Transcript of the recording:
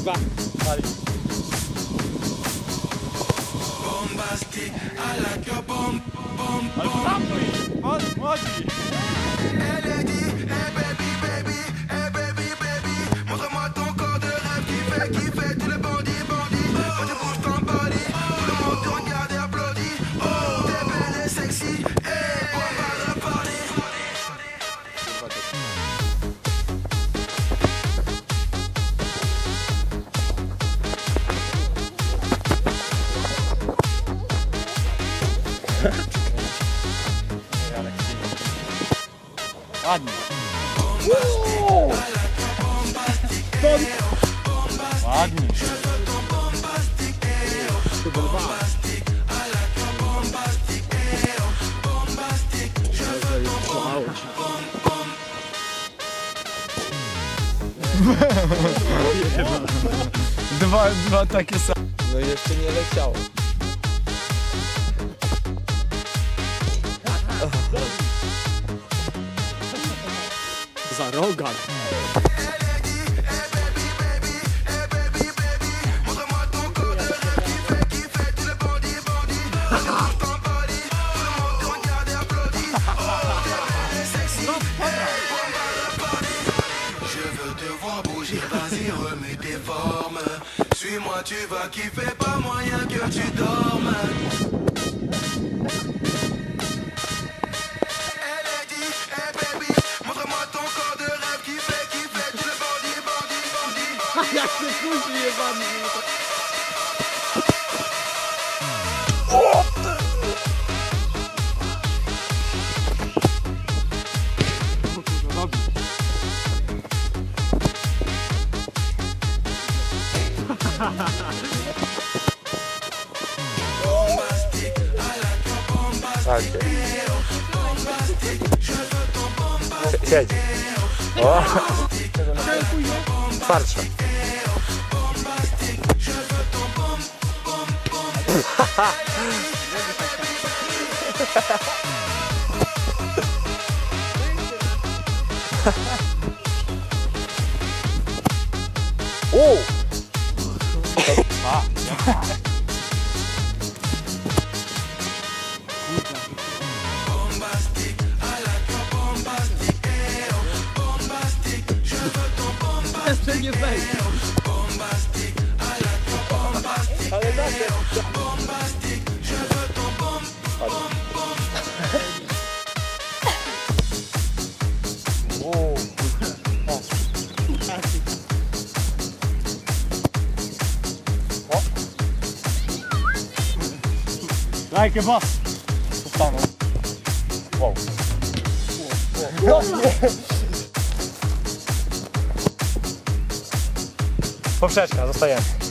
kurwa. Pali. Ale zamknij! Młodzi! Ładnie. Ładnie. Dwa takie same. No jeszcze nie leciało. Za rogan. Suis-moi, tu vas kiffer, pas moyen que tu dormes. Elle a dit, hey baby, montre-moi ton corps de rêve qui fait, tu le bandit, bandit, bandit, bandit. Jak się później jebany. Siedź. O! Twardsza. O! Jeszcze nie wejdzie. Ale zawsze. Like a boss. Stanął. Wow. No nie. Poprzeczka, zostajemy.